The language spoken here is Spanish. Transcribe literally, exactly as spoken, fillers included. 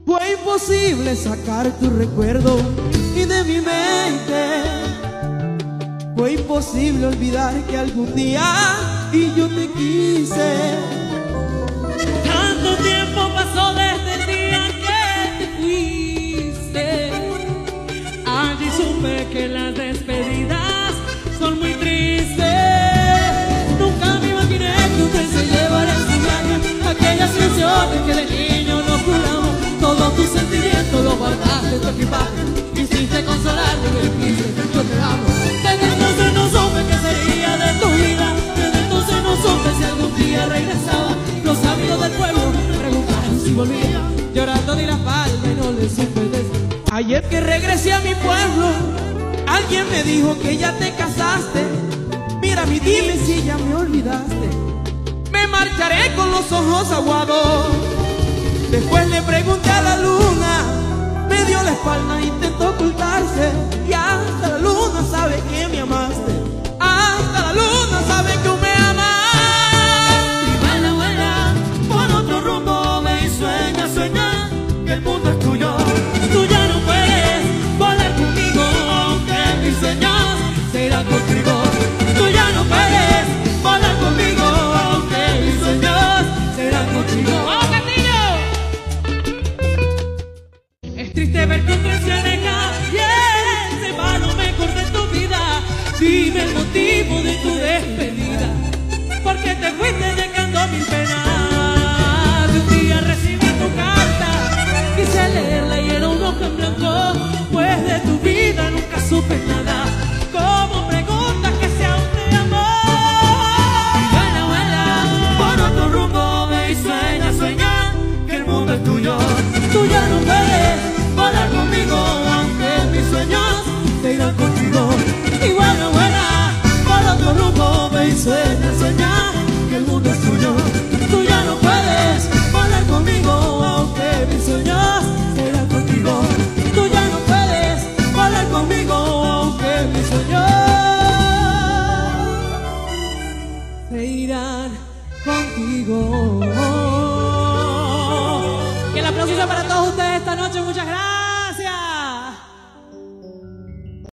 Fue imposible sacar tu recuerdo y de mi mente. Fue imposible olvidar que algún día y yo te quise. Tanto tiempo pasó desde el día que te fuiste. Allí supe que las despedidas son muy tristes. Nunca me imaginé que usted se llevara en su viaje aquellas canciones que de niño nos juramos. Todos tus sentimientos los guardaste en tu equipaje. Quisiste consolarme y me dijiste yo te amo. Desde entonces no supe qué sería de tu vida. Desde entonces no supe si algún día regresaba. Los amigos del pueblo me preguntaron si volvía. Llorando di la espalda y no le supe decir. Ayer que regresé a mi pueblo, alguien me dijo que ya te casaste. Mira, mi dime si ya me olvidaste. Me marcharé con los ojos aguados. Después le pregunté a la luna, me dio la espalda, intentó ocultarse. Y hasta la luna sabe que me amaste. Hasta la luna sabe que me amas. Y baila, baila, por otro rumbo ve y sueña, sueña que el mundo es tuyo. Tú ya no puedes volar conmigo, aunque mis sueños se irán contigo. Tú ya no puedes volar conmigo, aunque mis sueños se irán contigo. ¡Vamos, Castillo! Es triste ver que otro se aleja y ese va lo mejor de tu vida. Dime el motivo de tu despedida, porque te fuiste dejando mil penas. Un día recibí tu carta, quise leerla y era un ojo en blanco, pues de tu vida nunca supe nada. Como preguntas que si aún te amo. Y vuela, vuela, por otro rumbo ve y sueña, sueña que el mundo es tuyo. Tú ya no puedes volar conmigo, aunque mis sueños te irán contigo. Y vuela, vuela, por otro rumbo ve y sueña, sueña que el mundo es tuyo. Tú ya no puedes volar conmigo, aunque mis sueños se irán contigo. Tú ya no puedes volar conmigo, aunque mis sueños se irán contigo. Que el aplauso sea para todos ustedes esta noche. Muchas gracias.